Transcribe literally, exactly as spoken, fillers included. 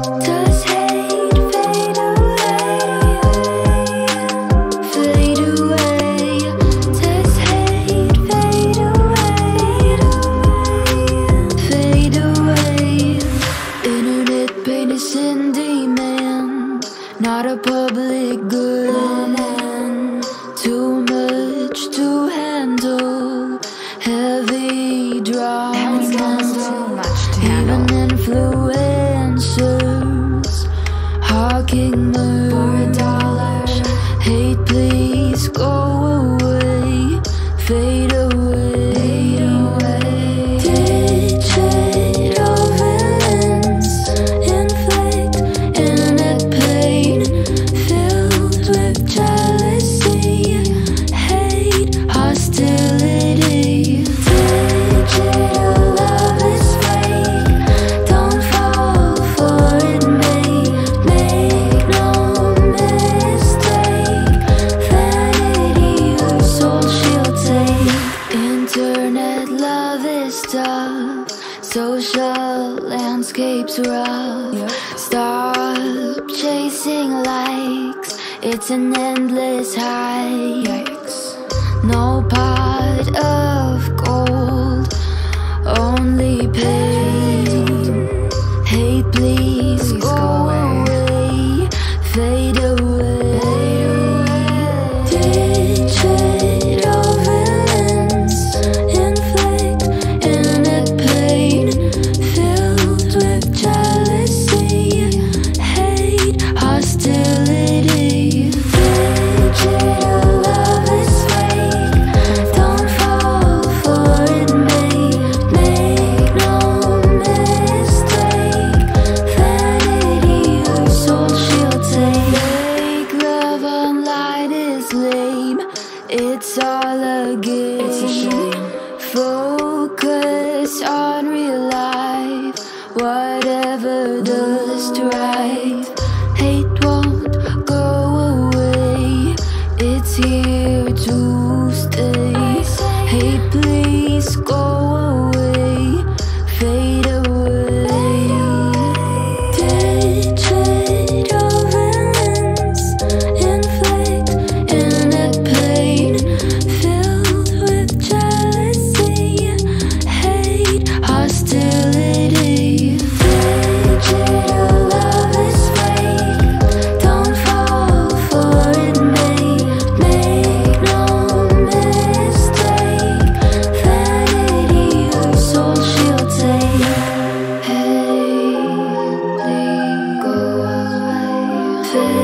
Does hate fade away? Fade away. Does hate fade away? Fade away. Internet pain is in demand, not a public good. Too much to handle, heavy drama. Even influencers hawking murder. Hate, please go away. Fade away. Digital villains inflict internet pain, filled with jealousy, hate, hostility. Digital love is fake. Don't fall for it, mate. Make no mistake. Vanity, your soul she'll take. Internet love is tough. Social landscapes rough. Stop chasing likes. It's an endless high. No pot of gold, only pain. Hate, please go away. Fade away. Digital villains inflict internet pain, filled with jealousy, hate, hostility. Digital love is fake. Don't fall for it, mate. Make no mistake. Vanity, your soul she'll take. Fake love online is lame. It's all a game. It's a shame. Focus on real life, whatever the strife. Hate won't go away. It's here to stay. Hate, please go away. Fade away. Digital villains inflict internet pain, filled with jealousy, hate, hostility. Digital love is fake. Don't fall for it, mate. Make no mistake. Vanity, your soul she'll take. Hey, please go away. Fade